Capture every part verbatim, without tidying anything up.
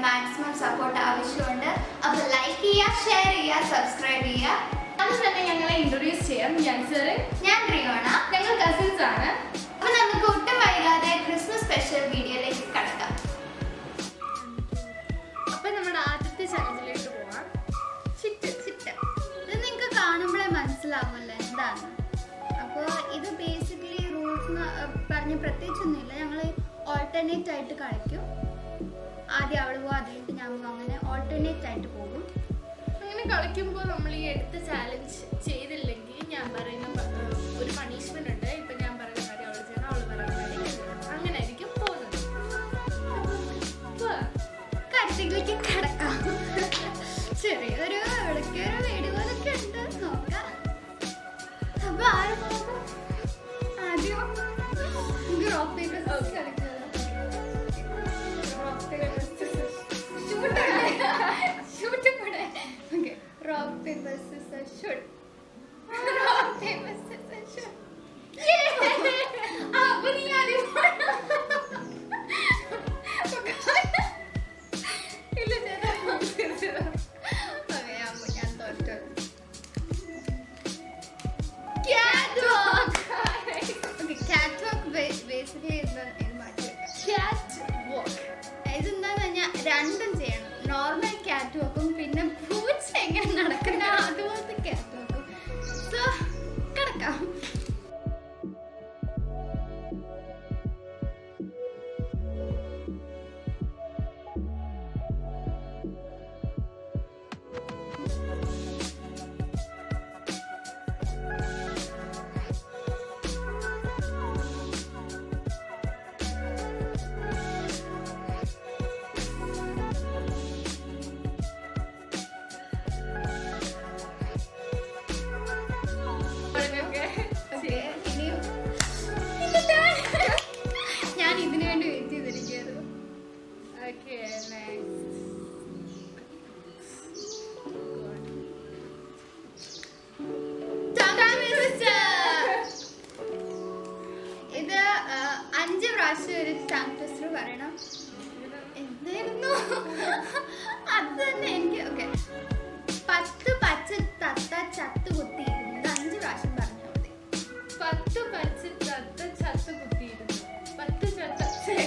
Maximum support ആവശ്യമുണ്ട്. അപ്പോൾ like ചെയ്യുക, ഷെയർ ചെയ്യുക, സബ്സ്ക്രൈബ് ചെയ്യുക. അത് തന്നെ ഞങ്ങളെ ഇൻട്രൊഡ്യൂസ് ചെയ്യാം. ഞാൻ സെറി, ഞാൻ റിയോണ, ഞങ്ങൾ കസിൻസ് ആണ്. അപ്പോൾ നമുക്ക് ഒട്ടും വൈകാതെ ക്രിസ്മസ് സ്പെഷ്യൽ വീഡിയോയിലേക്ക് കടക്കാം. അപ്പം നമ്മുടെ ആദ്യത്തെ ചലഞ്ചിലേക്ക് പോവാം. ചിറ്റ് ചിറ്റ് ഇത് നിങ്ങൾക്ക് കാണുമ്പോഴേ മനസ്സിലാവുമല്ലോ എന്താണ്. അപ്പോൾ ഇത് ബേസിക്കലി റൂൾസ് പറഞ്ഞ് പ്രത്യേകിച്ചൊന്നുമില്ല. ഞങ്ങൾ ഓൾട്ടർനേറ്റ് ആയിട്ട് കളിക്കും. ആദ്യം അവൾ പോകും, അത് കഴിഞ്ഞിട്ട് ഞാൻ പോകും, അങ്ങനെ ഓൾട്ടർനേറ്റ് ആയിട്ട് പോകും. അങ്ങനെ കളിക്കുമ്പോൾ നമ്മൾ ഈ എടുത്ത ചാലഞ്ച് ചെയ്തില്ലെങ്കിൽ ഞാൻ പറയുന്ന ഒരു പണിഷ്മെന്റ് ഉണ്ട്. ഇപ്പം ഞാൻ പറയുന്ന കാര്യം അവൾ ചെയ്യണം, അവൾ പറയുന്ന കാര്യം അങ്ങനെ ആയിരിക്കും പോകുന്നത്. കട്ടിലേക്ക് കിടക്കാം. ചെറിയൊരു ഇടയ്ക്കൊരു വീട് പോലൊക്കെ ഉണ്ട്, നോക്കാം. അപ്പൊ ആര് പോകും? ആദ്യം റോക്ക് പേപ്പർ സീസേഴ്സ് കളിക്കാം. Rock, paper, scissors, shoot. Rock, paper, scissors, shoot. Yeah! Aap nahi aa rahi. Illa jara rock, paper. Okay, aap mujhe total. Catwalk. Okay, catwalk basically is the in my catwalk. ഇതെന്താന്ന് പറഞ്ഞാൽ രണ്ടും ചെയ്യണം. Normal cat വാക്കും പിന്നെ പൂച്ച എങ്ങനെ നടക്കുന്ന അതുപോലത്തെ ക്യാറ്റ് വാക്കും. സോ കിടക്കാം. ഞാൻ ഇതിനു വേണ്ടി വെയിറ്റ് ചെയ്തിരിക്കുന്നു. ഇത് അഞ്ച് പ്രാവശ്യം ഒരു ടങ് ട്വിസ്റ്റർ പറയണം. എന്തായിരുന്നു അത് തന്നെ എനിക്ക്. ഓക്കെ, പത്ത് പച്ച തത്ത ചത്ത് കുത്തിയിരുന്നത് അഞ്ച് പ്രാവശ്യം പറഞ്ഞാൽ മതി. പത്ത് പച്ച തത്ത ചത്ത് കുത്തിയിരുന്നു. പത്ത് ചത്ത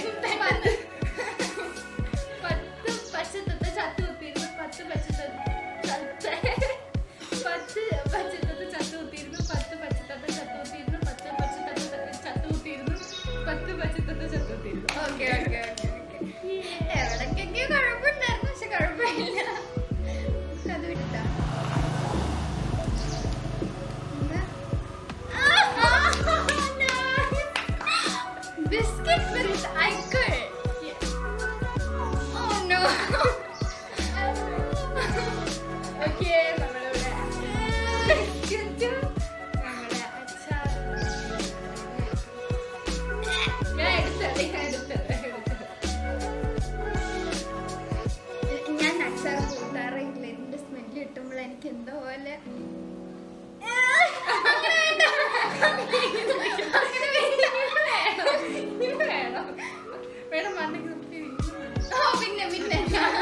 പത്ത് പച്ച തത്ത ചത്ത് കുത്തിയിരുന്നു. പത്ത് പച്ച ചത്ത പത്ത് പച്ചത്തത്ത ചത്ത് കുത്തിയിരുന്നു. പത്ത് പച്ചത്തത്ത ചത്ത് കുത്തിയിരുന്നു. പച്ച പച്ചത്തത്ത ചത്ത് കുത്തിയിരുന്നു. പത്ത് പച്ചത്തത്ത ചത്ത് കുത്തിയിരുന്നു. ഓക്കെ ഓക്കെ ഓക്കെ ഓക്കെ എവിടേക്കൊക്കെ കുഴപ്പമുണ്ടായിരുന്നു, പക്ഷെ കുഴപ്പമില്ല. അത് വിട്ടാ biscuit with icon. Yes. Oh no. Okay, നമ്മളിവിടെ നമ്മളെ അച്ചാർ ഞാൻ എടുത്തത് ഞാൻ എടുത്തത് എടുത്തത് ഞാൻ അച്ചാർ കൂട്ടാറില്ല. ഇതിന്റെ സ്മെല്ല് കിട്ടുമ്പോൾ എനിക്ക് എന്തോ പോലെ വേണം മണ്ണിക്ക് പിന്നെ പിന്നെ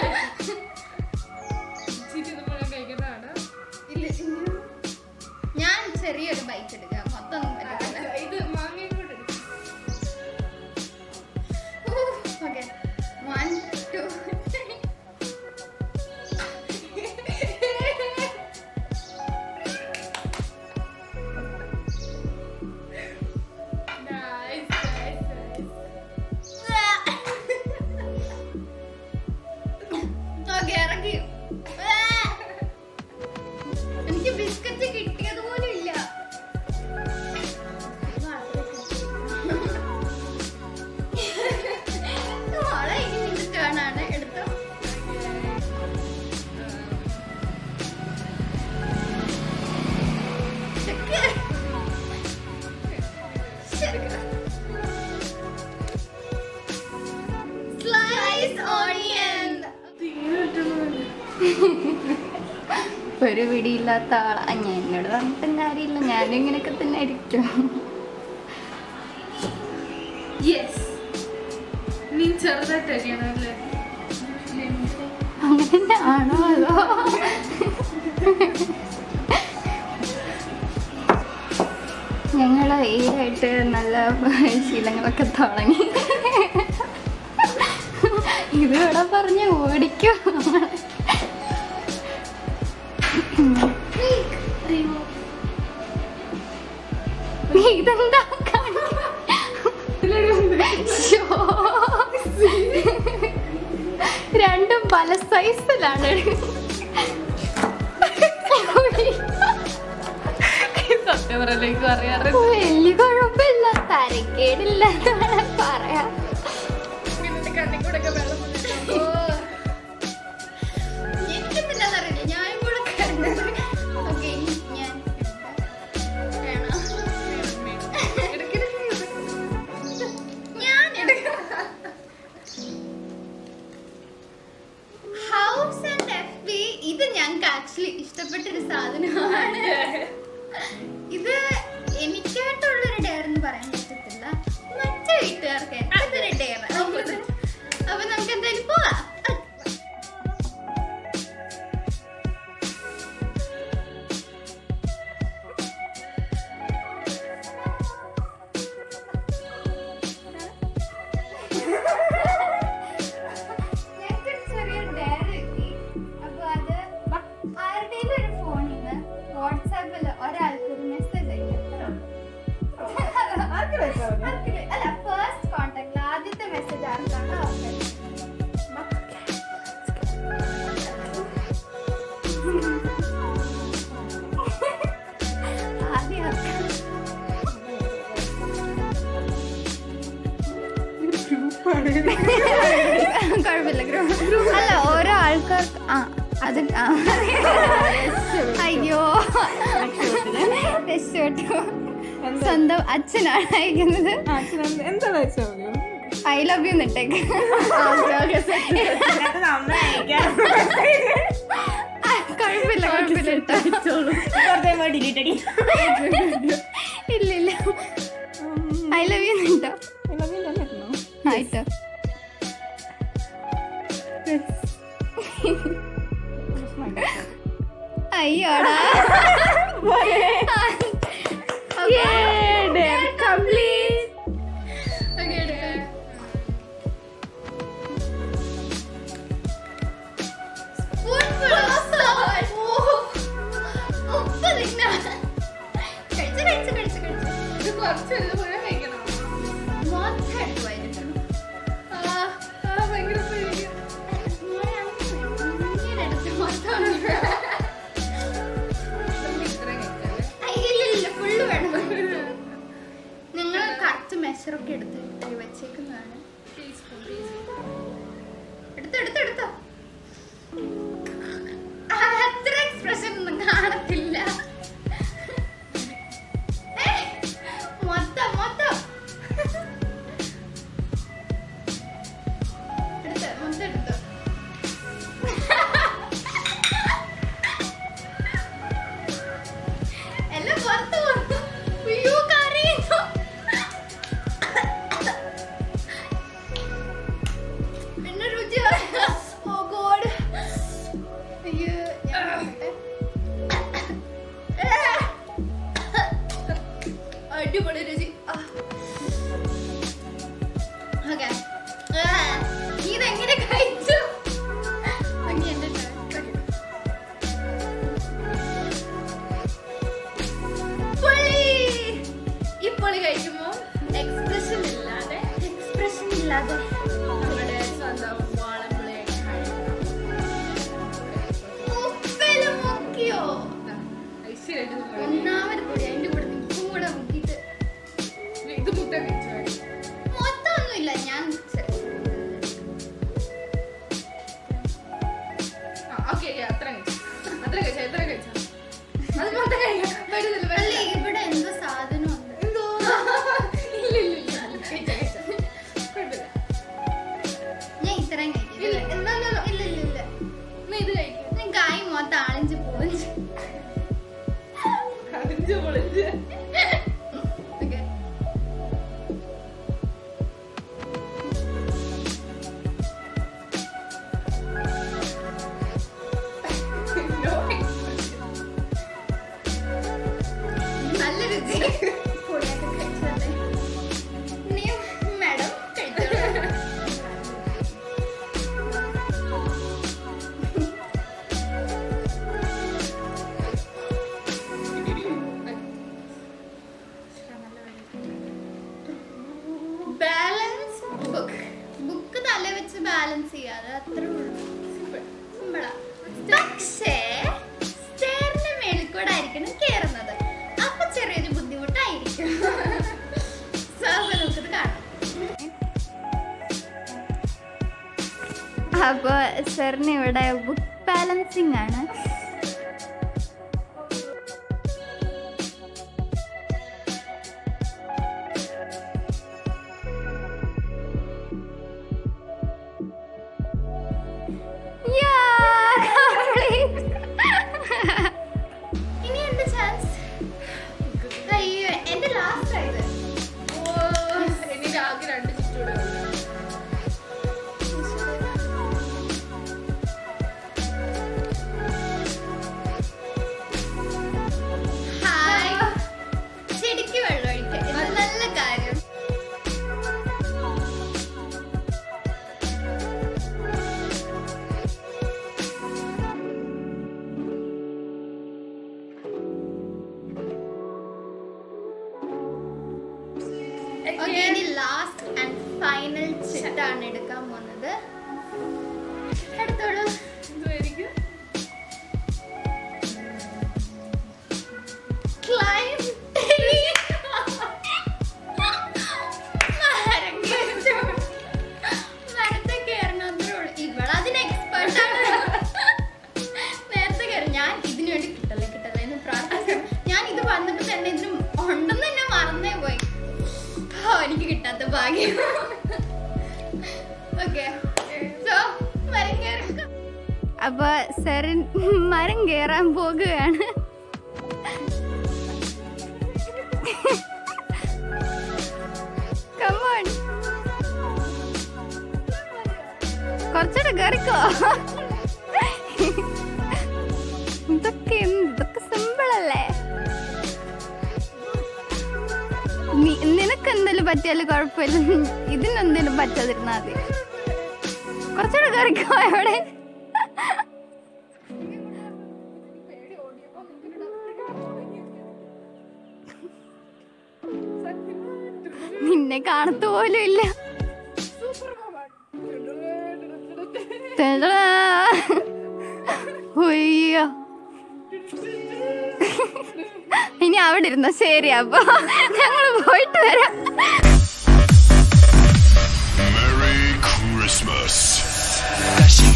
കഴിക്കുന്നതാണ്. ഞാൻ ചെറിയൊരു ബൈറ്റ് എടുക്കാം, മൊത്തം ഇത് മാങ്ങയും കൂടെ ഓക്കെ. വൺ ടു ഇറക്കി. എനിക്ക് ബിസ്ക്കറ്റ് കിട്ടിയത് പോലും ഇല്ല. മോളെ ഇനി നിന്റെ ടേണാണ്. എടുത്തോ. Slice onion. ഒരു പിടിയില്ലാത്ത ആളാ ഞാൻ. എന്നോട് പറഞ്ഞിട്ടും കാര്യമില്ല, ഞാനും ഇങ്ങനെയൊക്കെ തന്നെ ആയിരിക്കും. യെസ്, നീ ചെറുതായിട്ട് അരിയണം അല്ലേ? അങ്ങനെ ആണോ അതോ ഞങ്ങൾ ഈടായിട്ട് നല്ല ശീലങ്ങളൊക്കെ തുടങ്ങി. ഇതിവിടെ പറഞ്ഞ് ഓടിക്കും. ഇതെന്താ രണ്ടും പല സൈസിലാണ്. സത്യം പറയലേക്ക് പറയാറ് വലിയ കുഴപ്പമില്ല, തരക്കേടില്ല എന്നാണ് പറയാം. എനിക്കെന്തില്ലാന്നറിയില്ല, ഞാൻ കൂടെ കണ്ടത്. ഓക്കെ, ഞാൻ ഞാൻ ഹൗസ് ആൻഡ് എഫ് ബി. ഇത് ഞങ്ങൾക്ക് ആക്ച്വലി ഇഷ്ടപ്പെട്ടൊരു സാധനമാണ്. ഇത് എനിക്കായിട്ടുള്ളൊരു ഡെയർ എന്ന് പറയാൻ പറ്റത്തില്ല, മറ്റേ വീട്ടുകാർക്ക് അതൊരു ഡെയർ. അപ്പൊ നമുക്ക് എന്തായാലും പോവാം. ചെറിയ ഡെയർ കിട്ടി. അപ്പൊ അത് ആരുടെയും ഒരു ഫോണിൽ നിന്ന് വാട്സാപ്പിൽ ഒരാൾക്ക് ഒരു മെസ്സേജ് അയക്കാം. അല്ല, ഫസ്റ്റ് കോണ്ടാക്ട് ആദ്യത്തെ മെസ്സേജ് ആർക്കാണ് ആദ്യം കുഴപ്പമില്ല. ഗ്രൂപ്പ് അല്ല, ഓരോ ആൾക്കാർക്ക്. ആ അത് അയ്യോ രക്ഷപ്പെട്ടു. സ്വന്തം അച്ഛനാണ് അയക്കുന്നത്. ഐ ലവ് യു എന്നിട്ടേക്ക്. കുഴപ്പമില്ല കുഴപ്പമില്ല ഇല്ല ഇല്ല, ഐ ലവ് യു എന്നിട്ടോ. ആയിട്ടോ. അയ്യോടാ മെഷറൊക്കെ എടുത്ത് വെച്ചേക്കുന്നതാണ്. എടുത്തെടുത്തെടുത്തോ. അത്ര എക്സ്പ്രഷൻ ഒന്നും കാണത്തില്ല. മൊത്തം മൊത്തം എടുത്തോ, മൊത്തം എടുത്തോ. എല്ലാം പുറത്ത് കൊടുത്തു. അയ്യോ കരയുന്നു. അടിപൊളി രുചി. ഇതെങ്ങനെ കഴിച്ചു? ഈ പൊളി കഴിക്കുമ്പോ എക്സ്പ്രഷൻ ഇല്ലാതെ എക്സ്പ്രഷൻ ഇല്ലാതെ നമ്മുടെ സ്വന്തം വാളമ്പുളി ഉപ്പില് മുക്കിയോ? ഒന്നാമത് പൊടി അതിന്റെ കൂടെ ഉപ്പും കൂടെ മുക്കിട്ട് ഇത് മുട്ട കഴിച്ചു. മൊത്തം ഒന്നുമില്ല, ഞാൻ ഇവിടെ എന്തോ സാധനം ഉണ്ട്. ഞാൻ ഇത്രയും കഴിക്കില്ല. ഇല്ല ഇല്ല ഇല്ല, ഇത് കഴിക്കും. ഞാൻ കായ് മൊത്തം ആളിഞ്ച് പോയി. ആയിട്ടാണ് കയറുന്നത്. അപ്പൊ ചെറിയൊരു ബുദ്ധിമുട്ടായിരിക്കും. നമുക്കത് കാണാം. അപ്പൊ സാറിന് ഇവിടെ ബുക്ക് ബാലൻസിങ് ആണ്. ഇനി എന്റെ ചാൻസ്. അയ്യോ എന്റെ ലാസ്റ്റ് ആയത്. എനിക്ക് ആകെ രണ്ട് ചുറ്റൂടെ ചെടിക്ക് വെള്ളം ഒഴിക്കാൻ നല്ല കാര്യം. ഇനി ലാസ്റ്റ് ആൻഡ് ഫൈനൽ ചിട്ടാണ് എടുക്കാൻ പോകുന്നത്. എടുത്തോളൂ. ഇതുമായിരിക്കും ഇവളതിന് എക്സ്പെർട്ടാണ്. നേരത്തെ കയറി ഞാൻ ഇതിനു വേണ്ടി കിട്ടല്ലേ കിട്ടല്ലേ എന്ന് പ്രാർത്ഥിച്ചു. ഞാൻ ഇത് വന്നപ്പോ തന്നെ ഇതിന് ഉണ്ടെന്ന് തന്നെ മറന്നേ പോയി. എനിക്ക് കിട്ടാത്ത ഭാഗ്യം. ഓക്കെ അപ്പൊ സാറ് മരം കയറാൻ പോകുകയാണ്. കുറച്ചുകൂടെ കയറിക്കോ. ഇതൊക്കെ ഇതൊക്കെ സിമ്പിൾ അല്ലേ? നിനക്ക് എന്തെങ്കിലും പറ്റിയാലും കുഴപ്പമില്ല, ഇതിനെന്തെങ്കിലും പറ്റാതിരുന്നാ മതി. കുറച്ചുകൂടെ കയറിക്കോ. എവിടെ നിന്നെ കാണത്തു പോലും ഇല്ല. അയ്യോ ഇനി അവിടെ ഇരുന്നോ? ശരി, അപ്പൊ ഞങ്ങള് പോയിട്ട് വരാം. Merry Christmas.